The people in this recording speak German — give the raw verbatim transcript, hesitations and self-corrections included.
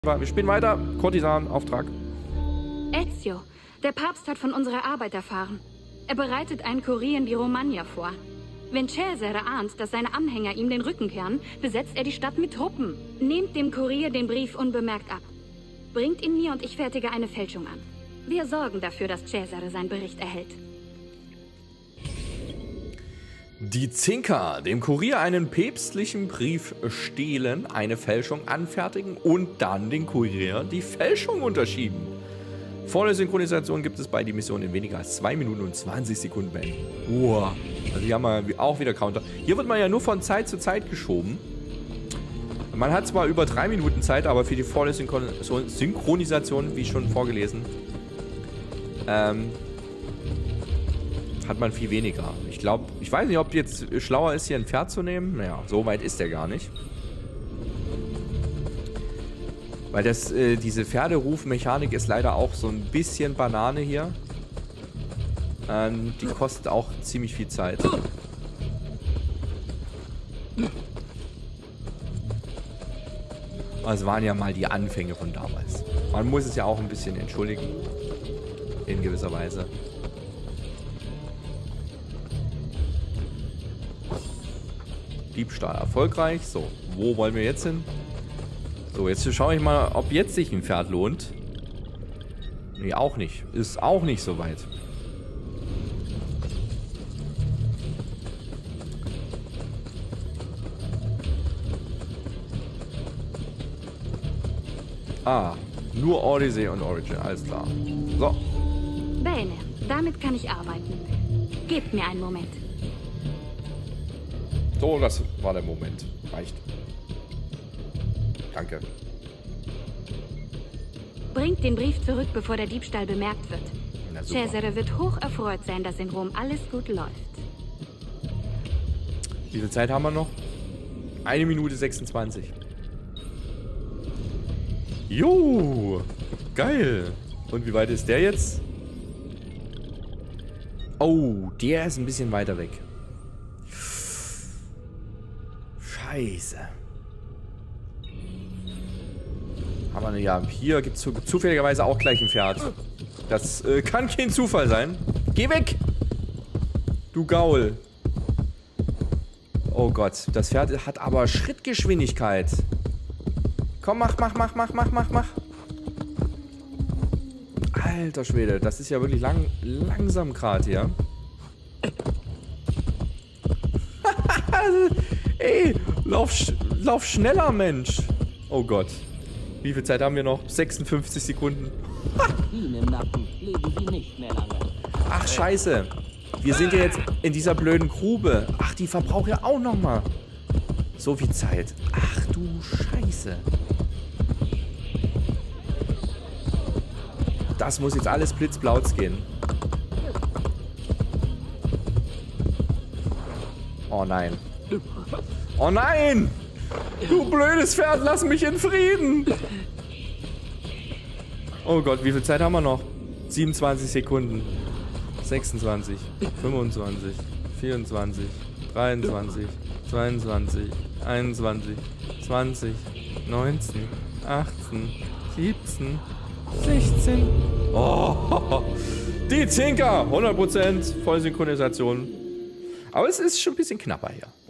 Wir spielen weiter. Kurtisan, Auftrag. Ezio, der Papst hat von unserer Arbeit erfahren. Er bereitet einen Kurier in die Romagna vor. Wenn Cesare ahnt, dass seine Anhänger ihm den Rücken kehren, besetzt er die Stadt mit Truppen. Nehmt dem Kurier den Brief unbemerkt ab. Bringt ihn mir und ich fertige eine Fälschung an. Wir sorgen dafür, dass Cesare seinen Bericht erhält. Die Zinker, dem Kurier einen päpstlichen Brief stehlen, eine Fälschung anfertigen und dann den Kurier die Fälschung unterschieben. Volle Synchronisation gibt es bei die Mission in weniger als zwei Minuten und zwanzig Sekunden beenden. Wow. Also hier haben wir auch wieder Counter. Hier wird man ja nur von Zeit zu Zeit geschoben. Man hat zwar über drei Minuten Zeit, aber für die volle Synchron- Synchronisation, wie schon vorgelesen, ähm, hat man viel weniger. Ich glaube, ich weiß nicht, ob jetzt schlauer ist, hier ein Pferd zu nehmen. Naja, so weit ist der gar nicht. Weil das, äh, diese Pferderufmechanik ist leider auch so ein bisschen Banane hier. Ähm, die kostet auch ziemlich viel Zeit. Das waren ja mal die Anfänge von damals. Man muss es ja auch ein bisschen entschuldigen. In gewisser Weise. Diebstahl erfolgreich. So, wo wollen wir jetzt hin? So, jetzt schaue ich mal, ob jetzt sich ein Pferd lohnt. Nee, auch nicht. Ist auch nicht so weit. Ah, nur Odyssey und Origin, alles klar. So. Bene, damit kann ich arbeiten. Gebt mir einen Moment. So, das war der Moment. Reicht. Danke. Bringt den Brief zurück, bevor der Diebstahl bemerkt wird. Na, super. Cesare wird hoch erfreut sein, dass in Rom alles gut läuft. Wie viel Zeit haben wir noch? Eine Minute sechsundzwanzig. Jo, geil. Und wie weit ist der jetzt? Oh, der ist ein bisschen weiter weg. Scheiße. Haben wir ja, hier gibt es zufälligerweise auch gleich ein Pferd. Das äh, kann kein Zufall sein. Geh weg! Du Gaul. Oh Gott, das Pferd hat aber Schrittgeschwindigkeit. Komm, mach, mach, mach, mach, mach, mach, mach. Alter Schwede, das ist ja wirklich lang, langsam gerade hier. Ey, lauf, lauf schneller, Mensch. Oh Gott. Wie viel Zeit haben wir noch? sechsundfünfzig Sekunden. Im Nacken leben Sie nicht mehr lange. Ach, scheiße. Wir sind ja jetzt in dieser blöden Grube. Ach, die verbraucht ja auch nochmal so viel Zeit. Ach du Scheiße. Das muss jetzt alles blitzblauz gehen. Oh nein. Oh nein! Du blödes Pferd, lass mich in Frieden! Oh Gott, wie viel Zeit haben wir noch? siebenundzwanzig Sekunden. sechsundzwanzig, fünfundzwanzig, vierundzwanzig, dreiundzwanzig, zweiundzwanzig, einundzwanzig, zwanzig, neunzehn, achtzehn, siebzehn, sechzehn. Oh, die Zinker! hundert Prozent Vollsynchronisation. Aber es ist schon ein bisschen knapper hier.